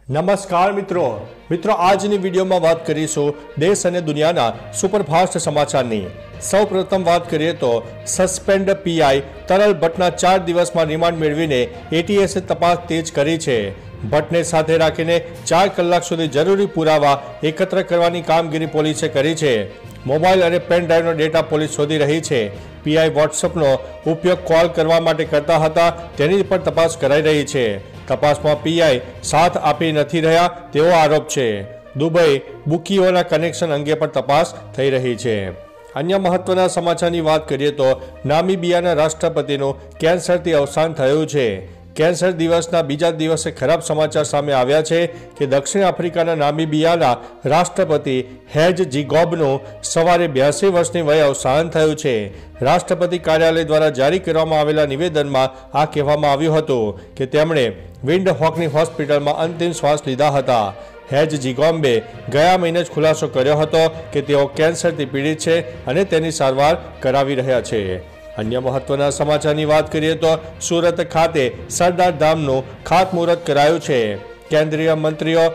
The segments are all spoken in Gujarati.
નમસ્કાર મિત્રો આજની વિડીયોમાં વાત કરીશું દેશ અને દુનિયાના સુપરફાસ્ટ સમાચારની। સૌપ્રથમ વાત કરીએ તો સસ્પેન્ડ પીઆઈ તરલ ભટ્ટના 4 દિવસમાં રિમાન્ડ મેળવીને એટીએસે તપાસ તેજ કરી છે। ભટ્ટને સાથે રાખીને 4 કલાક સુધી જરૂરી પુરાવા એકત્ર કરવાની કામગીરી પોલીસે કરી છે। મોબાઈલ અને પેન ડ્રાઈવનો ડેટા પોલીસ શોધી રહી છે। પીઆઈ વોટ્સઅપનો ઉપયોગ કોલ કરવા માટે કરતા હતા તેની પર તપાસ કરાઈ રહી છે। તપાસમાં પીઆઈ સાથ આપી નથી રહ્યા તેવો આરોપ છે। દુબઈ બુકીઓના કનેક્શન અંગે પણ તપાસ થઈ રહી છે। અન્ય મહત્વના સમાચારની વાત કરીએ તો નામીબિયાના રાષ્ટ્રપતિનું કેન્સરથી અવસાન થયું છે। કેન્સર દિવસના બીજા દિવસે ખરાબ સમાચાર સામે આવ્યા છે કે દક્ષિણ આફ્રિકાના નામીબિયાના રાષ્ટ્રપતિ હેજ જીગોબનું સવારે 82 વર્ષની વયે અવસાન થયું છે। રાષ્ટ્રપતિ કાર્યાલય દ્વારા જારી કરવામાં આવેલા નિવેદનમાં આ કહેવામાં આવ્યું હતું કે તેમણે વિન્ડહોકની હોસ્પિટલમાં અંતિમ શ્વાસ લીધા હતા। હેજ જીગોમ્બે ગયા મહિને જ ખુલાસો કર્યો હતો કે તેઓ કેન્સરથી પીડિત છે અને તેની સારવાર કરાવી રહ્યા છે। અન્ય મહત્વના સમાચારની વાત કરીએ તો સુરત ખાતે સરદાર ધામનું ખાતમુહૂર્ત કરાયું છે। કેન્દ્રીય મંત્રીઓ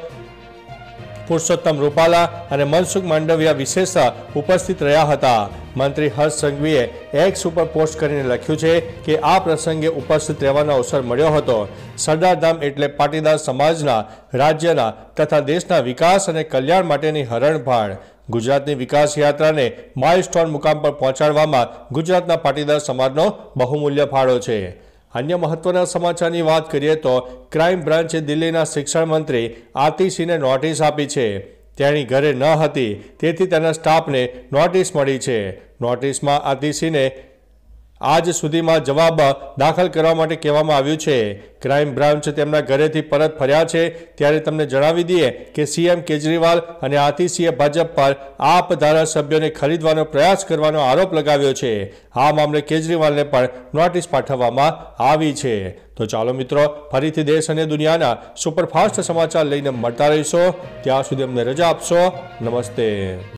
પુરુષોત્તમ રૂપાલા અને મનસુખ માંડવિયા વિશેષ ઉપસ્થિત રહ્યા હતા। મંત્રી હર્ષ સંઘવીએ એક્સ ઉપર પોસ્ટ કરીને લખ્યું છે કે આ પ્રસંગે ઉપસ્થિત રહેવાનો અવસર મળ્યો હતો। સરદાર ધામ એટલે પાટીદાર સમાજના, રાજ્યના તથા દેશના વિકાસ અને કલ્યાણ માટેની હરણફાળ। ગુજરાતની વિકાસ યાત્રાને માઇલસ્ટોન મુકામ પર પહોંચાડવામાં ગુજરાતના પાટીદાર સમાજનો બહુમૂલ્ય ફાળો છે। અન્ય મહત્વના સમાચારની વાત કરીએ તો ક્રાઇમ બ્રાન્ચે દિલ્હીના શિક્ષણ મંત્રી આતિશીને નોટિસ આપી છે। તેની ઘરે ન હતી તેથી તેના સ્ટાફને નોટિસ મળી છે। નોટિસમાં આતિશીને આજ સુધીમાં જવાબ દાખલ કરવા માટે કહેવામાં આવ્યું છે। ક્રાઇમ બ્રાન્ચ તેમના ઘરેથી પરત ફર્યા છે ત્યારે તમને જણાવી દઈએ કે સીએમ કેજરીવાલ અને આતિશીએ ભાજપ પર આપ ધારાસભ્યોને ખરીદવાનો પ્રયાસ કરવાનો આરોપ લગાવ્યો છે। આ મામલે કેજરીવાલને પણ નોટિસ પાઠવવામાં આવી છે। તો ચાલો મિત્રો, ફરીથી દેશ અને દુનિયાના સુપરફાસ્ટ સમાચાર લઈને મળતા રહીશો। ત્યાં સુધી અમને રજા આપશો। નમસ્તે।